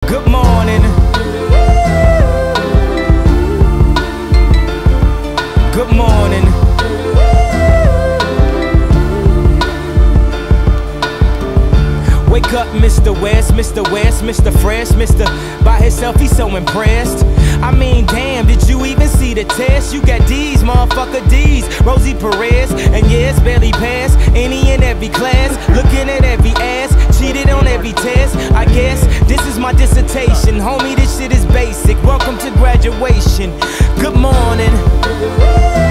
Good morning. Good morning. Wake up, Mr. West, Mr. West, Mr. Fresh, Mr. By himself, he's so impressed. I mean, damn, did you even see the test? You got D's, motherfucker D's, Rosie Perez, and yeah, it's barely passed. Any and every class, looking at every ass, cheated on every test. I guess this is my dissertation, homie, this shit is basic. Welcome to graduation. Good morning.